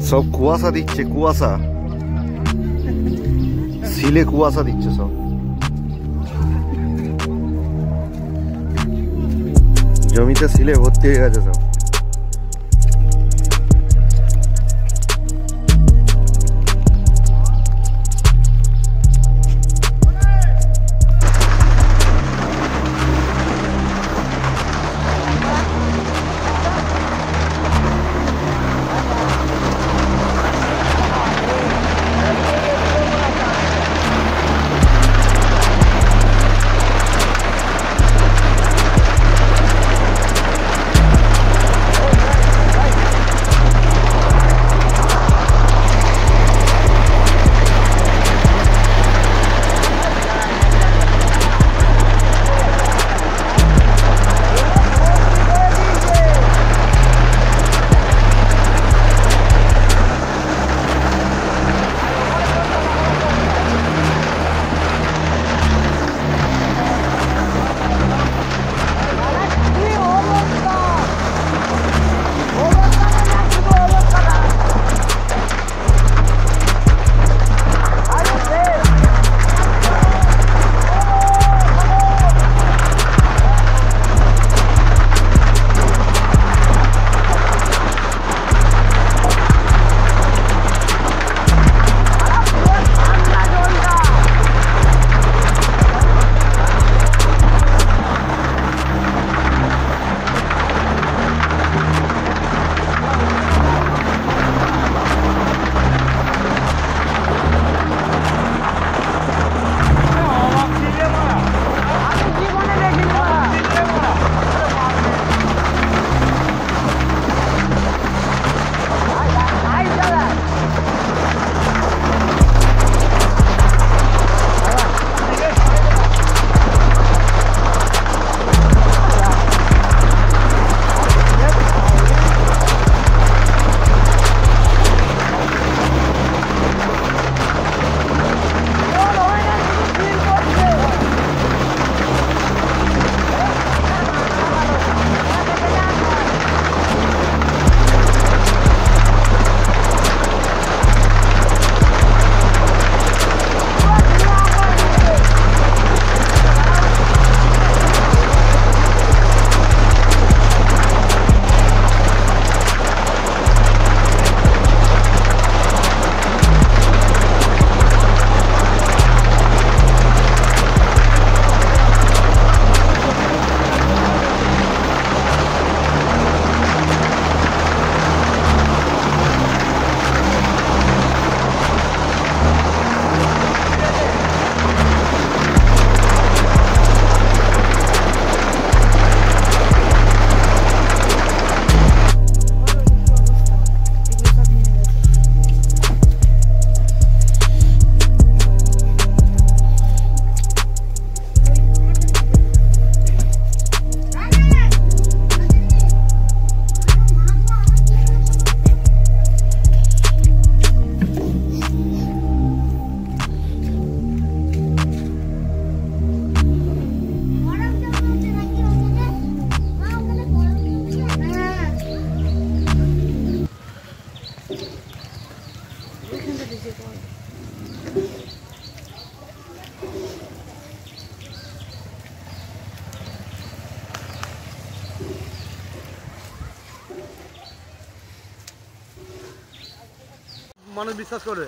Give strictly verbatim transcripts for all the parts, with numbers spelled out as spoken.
সব কুয়াশা দিচ্ছে, কুয়াশা সিলে কুয়াশা দিচ্ছে সব। জমিতে সিলে ভর্তি হয়ে গেছে সব। মানুষ বিশ্বাস করবে।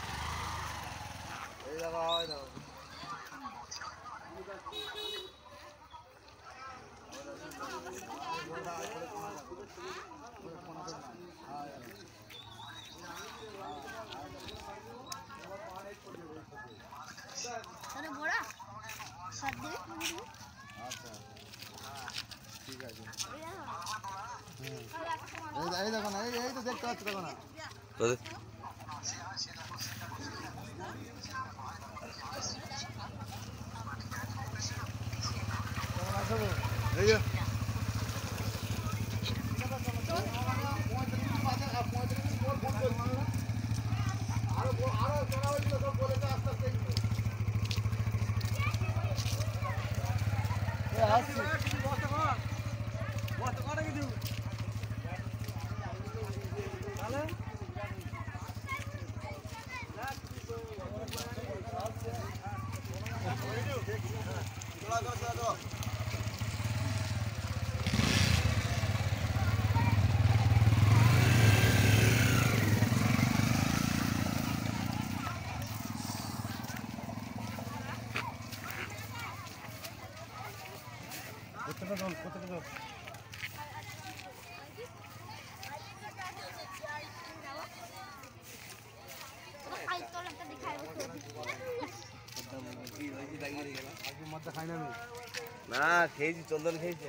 ঠিক আছে, এই দেখো না, এই তো দেখতে পাচ্ছ, দেখো না এই যে না খেয়েছি, চন্দন খেয়েছে।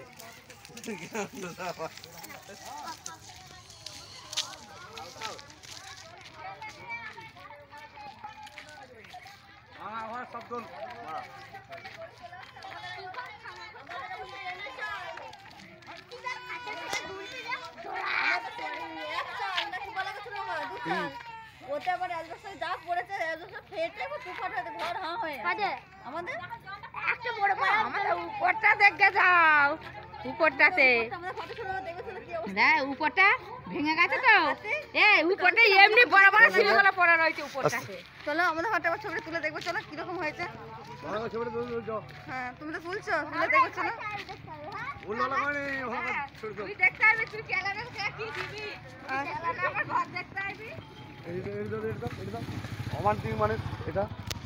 ওটা আবার অ্যালবাস্টার যা পড়েছে অ্যালবাস্টার ফেটে তুফান হয়ে ঘর হাঁ হয়ে আমাদের একটা বড় পাড়া আমাদের উপরটা দেখে যাও উপরটাতে আমরা ফটো শুরু দেখেছিল কি অবস্থা না উপরটা ভেঙে গেছে তো এই উপরটা এমনি বড় বড় সিলগুলো পড়া রয়েছে উপরটাতে চলো আমাদের ফটো ছবি তুলে দেখবো চলো কি রকম হয়েছে বড় ছবি তুলে দাও। হ্যাঁ তুমি তো তুলছো তুলে দেখো চলো বললো না মানে ওখানে ছোট তুই দেখতে আসবি তুই ক্যামেরা কি দিবি ক্যামেরা আমার ঘর দেখতে আসবি এই তো এই তো এই তো এই তো অমান্তিক মানে এটা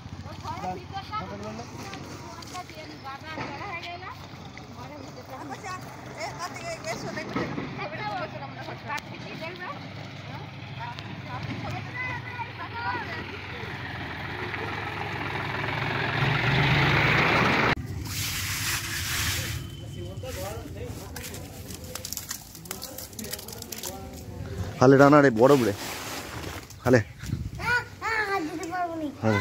হালে রানা রে বড় বড়ে হালে হ্যাঁ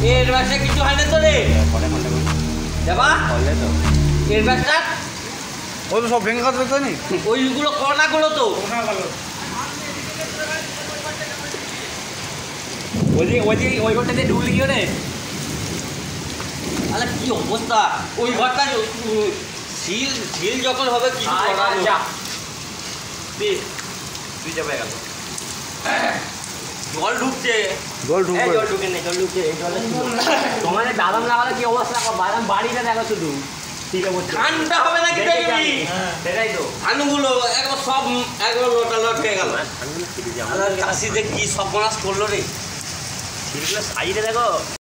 এর বাসে কিছু হয় না তো রে যাবা এর বাসটা ও তো সব ভেঙে কাটতে তো নি ওইগুলো কণাগুলো তো ওই যে ওই যে ওই ঘরটাতে ঢুকলি গিয়ে রে আরে কি অবস্থা ওই ঘরটা ঝিল ঝিল যখন হবে কি তুই যাবে গেল জল ঢুকছে জল ঢুকবে জল ঢুকে নেই জল ঢুকছে এই জলে তোমার বাদাম লাগালে কি অবস্থা বাদাম বাড়িটা দেখো শুধু ঠিক আছে ঠান্ডা হবে না কি সেটাই তো ধানগুলো একবার সব একবার লোটা লট হয়ে গেল চাষিদের কি সব বনাস করলো রে সাইডে দেখো